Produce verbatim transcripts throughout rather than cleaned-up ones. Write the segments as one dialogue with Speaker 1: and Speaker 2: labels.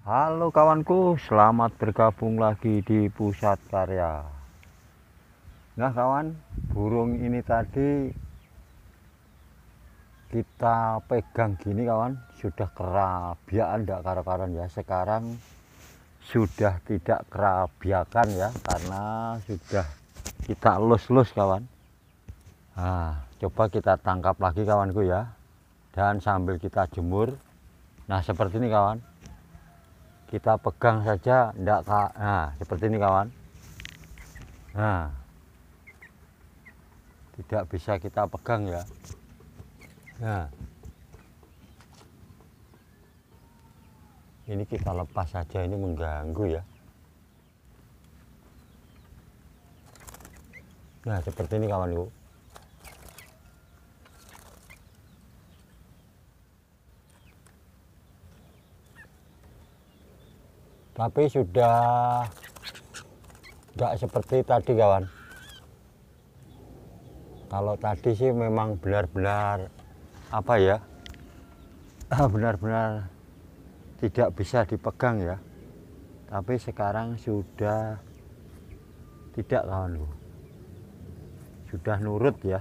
Speaker 1: Halo kawanku, selamat bergabung lagi di Pusat Karya. Nah kawan, burung ini tadi kita pegang gini kawan, sudah kerabiaan tidak karu-karuan ya. Sekarang sudah tidak kerabiakan ya, karena sudah kita elus-elus kawan. Nah, coba kita tangkap lagi kawanku ya, dan sambil kita jemur. Nah seperti ini kawan, kita pegang saja enggak, nah seperti ini kawan. Nah, tidak bisa kita pegang ya. Nah, ini kita lepas saja, ini mengganggu ya. Nah seperti ini kawanku. Tapi sudah enggak seperti tadi kawan. Kalau tadi sih memang benar-benar apa ya, benar-benar tidak bisa dipegang ya. Tapi sekarang sudah tidak kawanku, sudah nurut ya.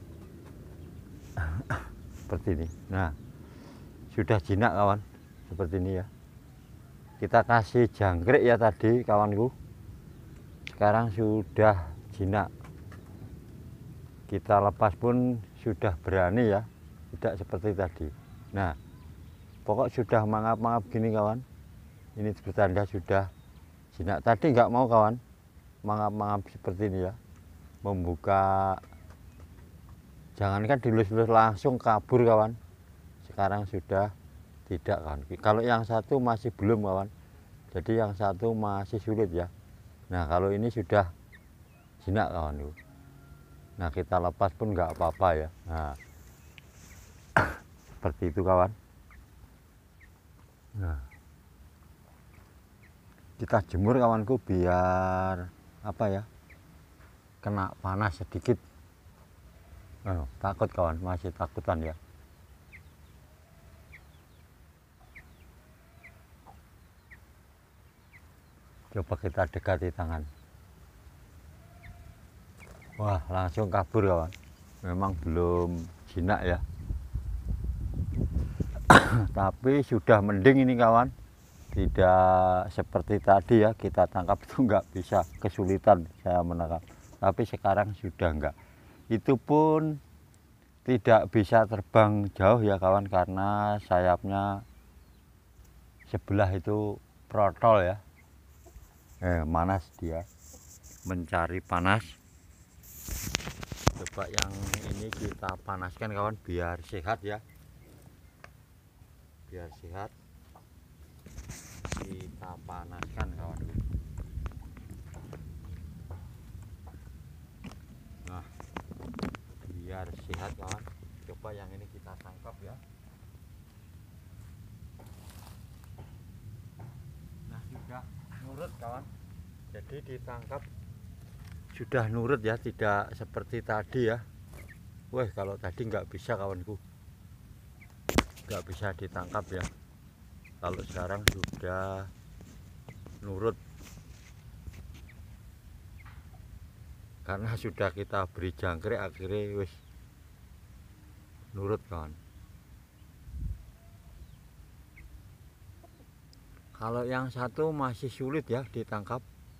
Speaker 1: Seperti ini. Nah sudah jinak kawan, seperti ini ya. Kita kasih jangkrik ya tadi kawanku, sekarang sudah jinak. Kita lepas pun sudah berani ya, tidak seperti tadi. Nah pokok sudah mangap-mangap gini kawan, ini bertanda sudah jinak. Tadi nggak mau kawan, mangap-mangap seperti ini ya, membuka, jangankan dilus-lus langsung kabur kawan. Sekarang sudah tidak kawan. Kalau yang satu masih belum kawan, jadi yang satu masih sulit ya. Nah kalau ini sudah jinak kawan. Nah kita lepas pun nggak apa-apa ya. Nah seperti itu kawan. Nah kita jemur kawanku biar apa ya, kena panas sedikit. Oh, takut kawan, masih takutan ya. Coba kita dekati tangan. Wah langsung kabur kawan, memang belum jinak ya. Tapi sudah mending ini kawan, tidak seperti tadi ya, kita tangkap itu nggak bisa, kesulitan saya menangkap. Tapi sekarang sudah enggak, itu pun tidak bisa terbang jauh ya kawan, karena sayapnya sebelah itu protol ya. Eh, manas dia, mencari panas. Coba yang ini kita panaskan kawan, biar sehat ya, biar sehat. Kita panaskan kawan. Nah biar sehat kawan. Coba yang ini kita tangkap ya. Nah sudah nurut kawan, jadi ditangkap sudah nurut ya, tidak seperti tadi ya. Wah kalau tadi nggak bisa kawanku, nggak bisa ditangkap ya. Kalau sekarang sudah nurut, karena sudah kita beri jangkrik, akhirnya wis nurut kawan. Kalau yang satu masih sulit ya ditangkap.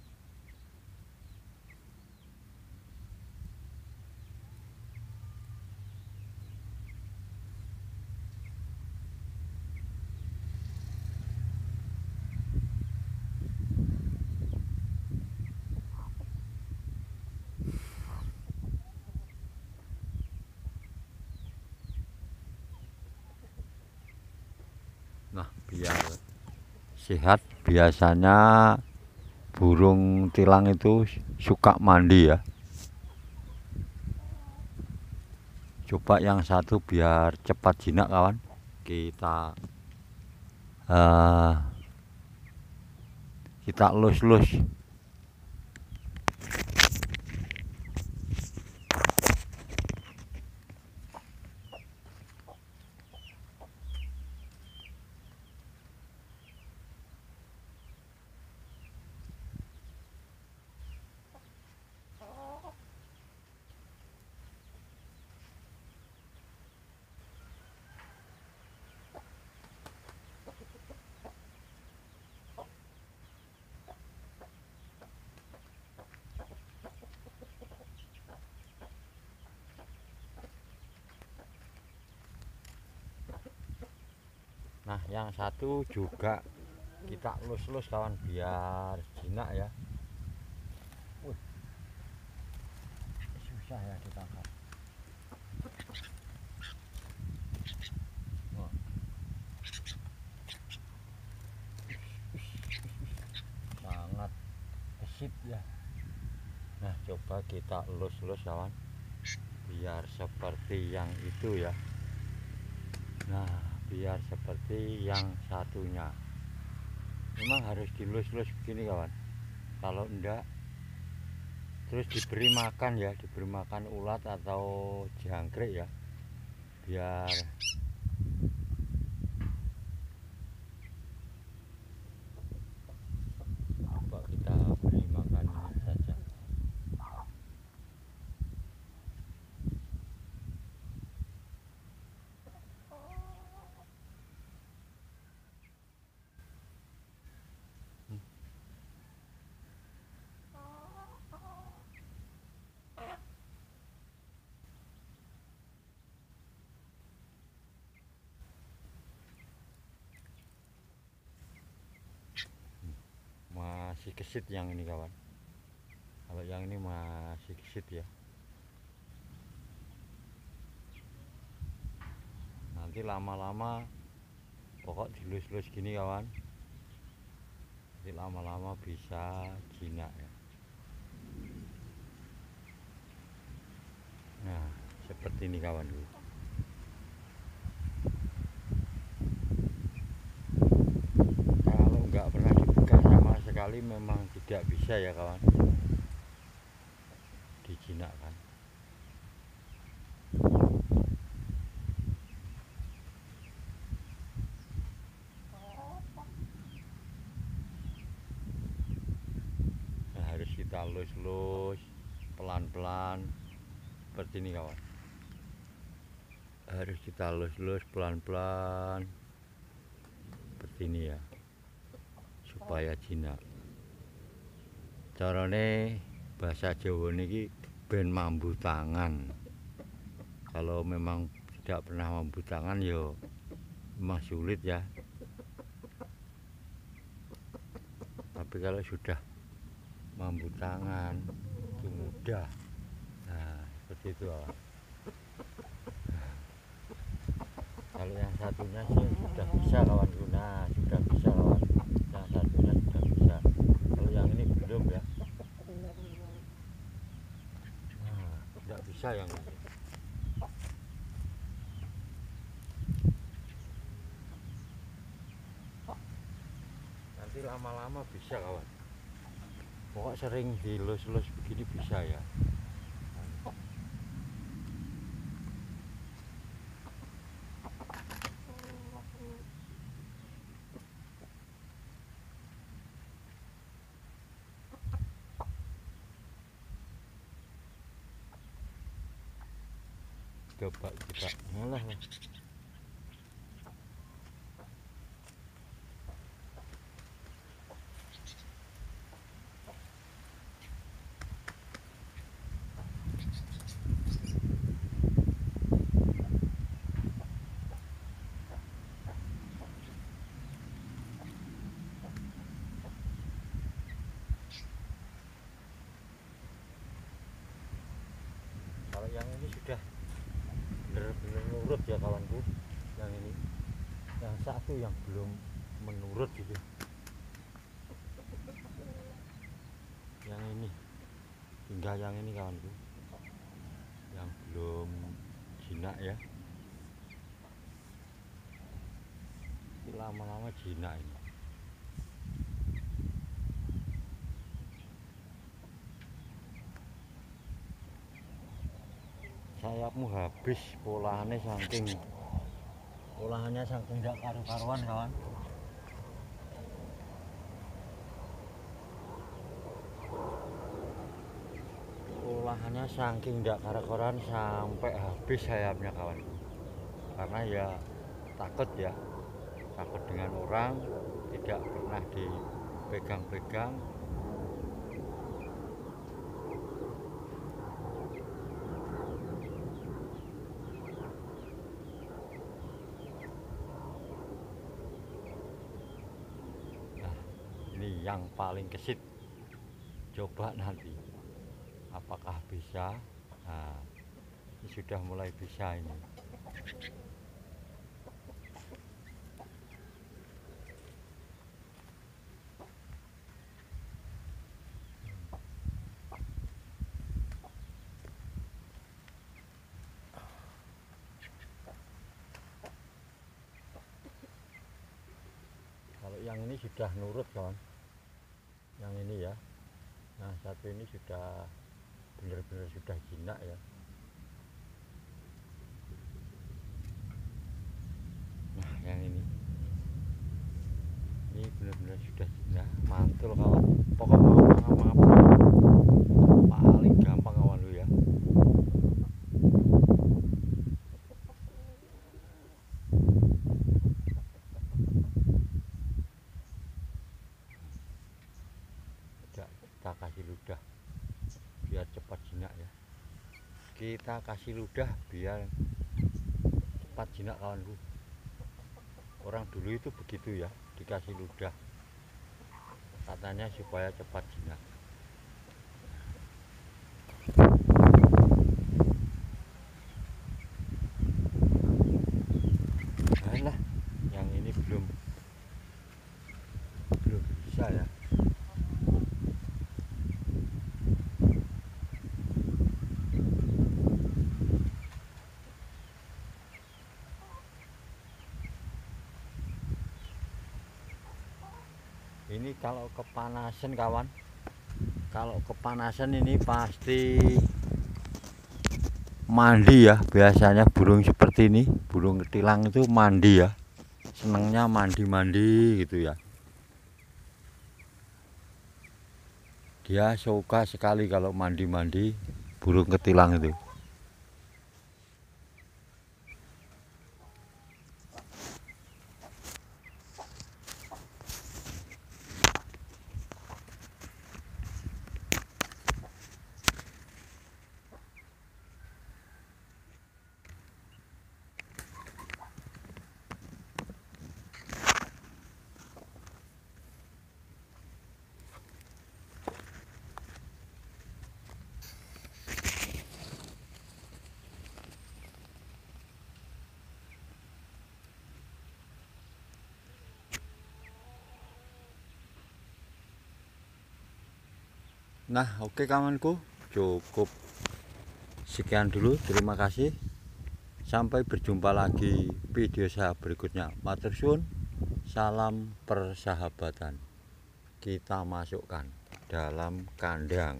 Speaker 1: Nah biar sehat, biasanya burung tilang itu suka mandi ya. Coba yang satu biar cepat jinak kawan, kita uh, kita elus-elus. Nah yang satu juga kita elus-elus kawan biar jinak ya. Wih, susah ya ditangkap. Wah. Sangat gesit ya. Nah coba kita elus-elus kawan biar seperti yang itu ya. Nah biar seperti yang satunya. Memang harus dilus-lus begini kawan. Kalau enggak terus diberi makan ya, diberi makan ulat atau jangkrik ya, biar coba kita beri makan saja. Masih gesit yang ini kawan. Kalau yang ini masih gesit ya. Nanti lama-lama pokok dilus-lus gini kawan. Nanti lama-lama bisa jinak ya. Nah seperti ini kawan. Kalau nggak pernah dibuka sama sekali memang tidak bisa ya kawan dijinakkan. Nah, harus kita lus-lus pelan-pelan seperti ini kawan. Harus kita lus-lus pelan-pelan seperti ini ya, supaya jinak. Carane bahasa Jawa niki ben mambu tangan. Kalau memang tidak pernah mambu tangan yo memang sulit ya. Tapi kalau sudah mambu tangan itu mudah. Nah seperti itu kawan. Kalau yang satunya sih sudah bisa kawan. Nah sudah bisa kawan. Yang satunya sudah bisa. Kalau yang ini belum ya. Nah tidak bisa yang ini. Nanti lama-lama bisa kawan. Pokok sering dilus-lus begini bisa ya. Coba kita ngalah lah. Kalau yang ini sudah benar-benar nurut ya kawanku. Yang ini, yang satu yang belum menurut gitu. Yang ini, tinggal yang ini kawanku, yang belum jinak ya. Ini lama-lama jinak ini. Sayapmu habis olahannya saking olahannya saking tidak karu-karuan kawan. Olahannya saking tidak karu-karuan sampai habis sayapnya kawan. Karena ya takut ya, takut dengan orang, tidak pernah dipegang-pegang. ini yang paling kesit. Coba nanti apakah bisa. Nah, ini sudah mulai bisa ini. Kalau yang ini sudah nurut kawan, yang ini ya. Nah, satu ini sudah benar-benar sudah jinak ya. Nah, yang ini ini benar-benar sudah jinak, mantul kawan. Pokok mau mangap-mangap paling gampang kawan lu ya. Kita kasih ludah biar cepat jinak ya. Kita kasih ludah biar cepat jinak kawanku. Orang dulu itu begitu ya, dikasih ludah katanya supaya cepat jinak. Nah, yang ini belum belum bisa ya. Ini kalau kepanasan kawan, kalau kepanasan ini pasti mandi ya. Biasanya burung seperti ini, burung ketilang itu mandi ya, senangnya mandi-mandi gitu ya. Dia suka sekali kalau mandi-mandi, burung ketilang itu. Nah, oke kawanku, cukup sekian dulu. Terima kasih. Sampai berjumpa lagi video saya berikutnya. Matur suwun. Salam persahabatan. Kita masukkan dalam kandang.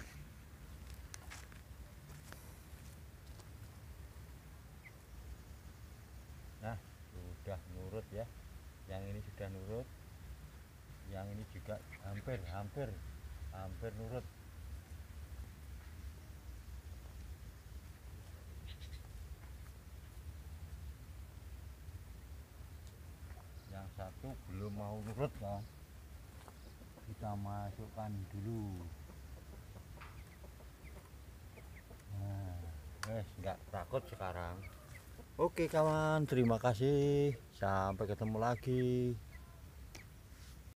Speaker 1: Nah, sudah nurut ya. Yang ini sudah nurut. Yang ini juga hampir hampir hampir nurut. Yang satu belum mau nurut kan, kita masukkan dulu. Nah, guys, nggak takut sekarang. Oke kawan, terima kasih, sampai ketemu lagi.